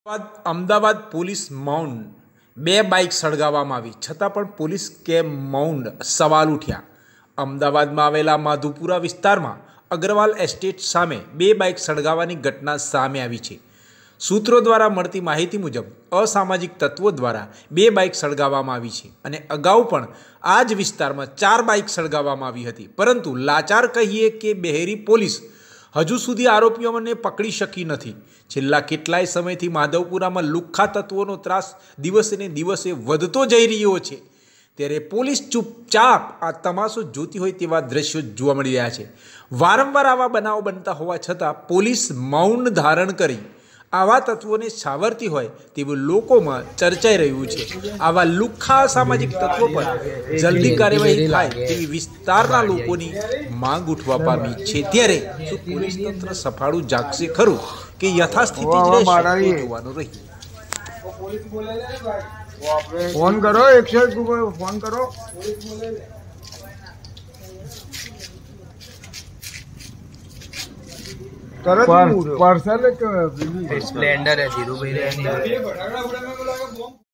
Ahmedabad police મૌન, 2 bike સળગાવવામાં આવી છતાં પણ પોલીસ કેમ મૌન? સવાલ ઉઠ્યા। અમદાવાદમાં આવેલા માધુપુરા વિસ્તારમાં અગ્રવાલ એસ્ટેટ સામે 2 બાઇક સળગાવવાની ઘટના સામે આવી છે। સૂત્રો દ્વારા મળતી માહિતી મુજબ અસામાજિક તત્વો દ્વારા 2 બાઇક સળગાવવામાં આવી છે અને અગાઉ પણ આ જ વિસ્તારમાં 4 બાઇક સળગાવવામાં આવી હતી, પરંતુ લાચાર કહીએ કે બહેરી પોલીસ હજુ સુધી આરોપીઓને પકડી શકી નથી। છેલ્લા કેટલાય સમયથી માધવપુરામાં લુખ્ખા તત્વોનો ત્રાસ દિવસે ને દિવસે વધતો જઈ રહ્યો છે, ત્યારે પોલીસ ચૂપચાપ આ તમાશો જોતી હોય તેવા દ્રશ્યો જોવા મળી રહ્યા છે। વારંવાર આવા બનાવો બનતા હોવા છતાં પોલીસ મૌન ધારણ કરી આવા તત્વોને સાવરતી હોય તેવું લોકોમાં ચર્ચાઈ રહ્યું છે। આવા લુખ્ખા અસામાજિક તત્વો પર જલ્દી કાર્યવાહી થાય તેવી વિસ્તારના લોકોની માંગ ઉઠવા પામી છે। ત્યારે શું પોલીસ તંત્ર સફાળું જાગશે ખરું કે યથાસ્થિતિ જ રહેશે તે જોવાનું રહ્યું। फोन करो, 101 को फोन करो। पार्सल स्प्लेंडर है, धीरू भाई।